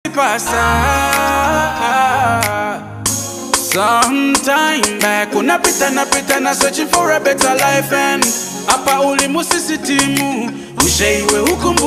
Sometime back, unapita na searching for a better life and apa ulimu sisi timu ushaiwe hukumbu